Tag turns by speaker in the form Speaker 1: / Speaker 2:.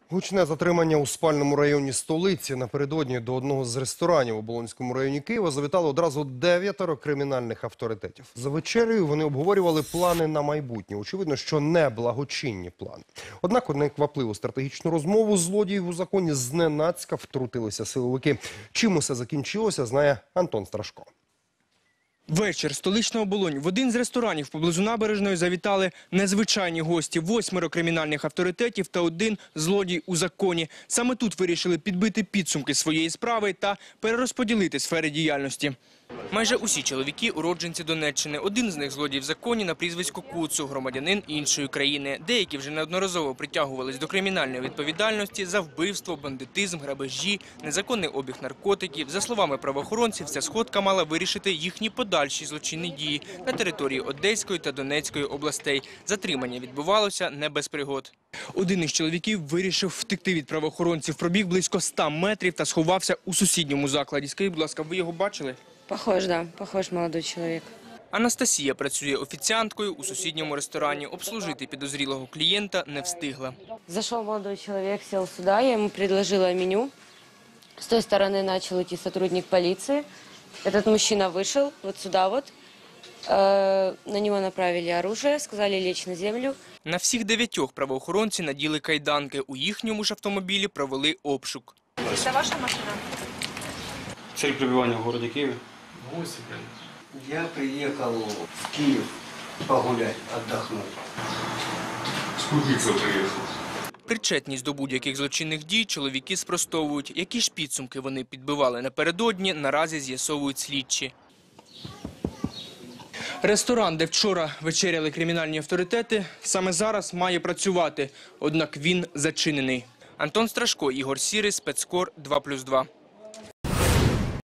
Speaker 1: Гучне затримання у спальному районі столиці. Напередодні до одного з ресторанів у Оболонському районі Києва завітали одразу 9 кримінальних авторитетів. За вечерею вони обговорювали плани на майбутнє. Очевидно, що не благочинні плани. Однак у неквапливу стратегічну розмову злодіїв у законі зненацька втрутилися силовики. Чим усе закінчилося, знає Антон Страшко.
Speaker 2: Вечір. Столична Оболонь. В один з ресторанів поблизу Набережної завітали незвичайні гості. 8 кримінальних авторитетів та 1 злодій у законі. Саме тут вирішили підбити підсумки своєї справи та перерозподілити сфери діяльності. Майже усі чоловіки – уродженці Донеччини. Один з них – злодій в законі на прізвисько Куцу, громадянин іншої країни. Деякі вже неодноразово притягувались до кримінальної відповідальності за вбивство, бандитизм, грабежі, незаконний обіг наркотиків. За словами правоохоронців, ця сходка мала вирішити їхні подальші злочинні дії на території Одеської та Донецької областей. Затримання відбувалося не без пригод. Один із чоловіків вирішив втекти від правоохоронців, пробіг близько 100 метрів та сховався у сусідньому закладі. Скажіть, будь ласка, ви його бачили?
Speaker 3: Похож, да. Похож молодой человек.
Speaker 2: Анастасія працює офіціанткою у сусідньому ресторані. Обслужити підозрілого клієнта не встигла.
Speaker 3: Зашел молодой человек, сел сюда, я ему предложила меню. С той стороны начал идти сотрудник полиции. Этот мужчина вышел вот сюда вот. На него направили оружие, сказали лечь на землю.
Speaker 2: На всіх 9 правоохоронці наділи кайданки. У їхньому ж автомобілі провели обшук.
Speaker 4: Це ваша машина?
Speaker 5: Цель пребывания в городе Киеве?
Speaker 6: Я приехал в Киев погулять, отдохнуть.
Speaker 7: Скупиться приїхав.
Speaker 2: Причетність до будь-яких злочинних дій чоловіки спростовують. Які ж підсумки вони підбивали напередодні, наразі з'ясовують слідчі. Ресторан, де вчора вечеряли кримінальні авторитети, саме зараз має працювати. Однак він зачинений. Антон Страшко, Ігор Сірий, Спецкор 2+2.